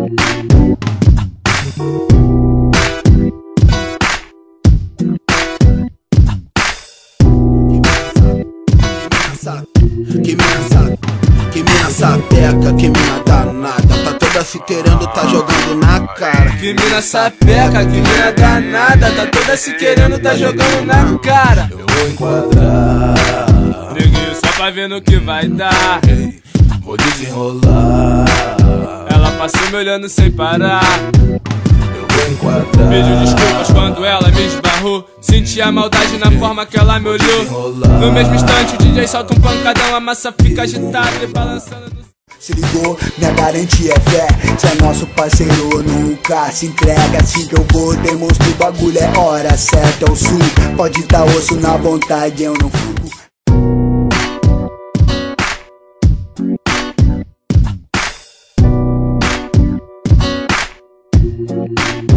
Que mina sapeca, que mina danada, tá toda se querendo, tá jogando na cara. Que mina sapeca, que mina danada, tá toda se querendo, tá jogando na cara. Eu vou enquadrar, neguinho, só pra ver no que vai dar. Vou desenrolar, ela passou me olhando sem parar. Eu vou enquadrar, pediu desculpas quando ela me esbarrou. Senti a maldade na forma que ela me olhou. No mesmo instante o DJ solta um pancadão, a massa fica agitada e balançando no... Se ligou, minha garantia é fé. Se é nosso parceiro, nunca se entrega. Assim que eu vou, demonstro o bagulho, é hora certa, é o sul. Pode dar osso na vontade, eu não fico.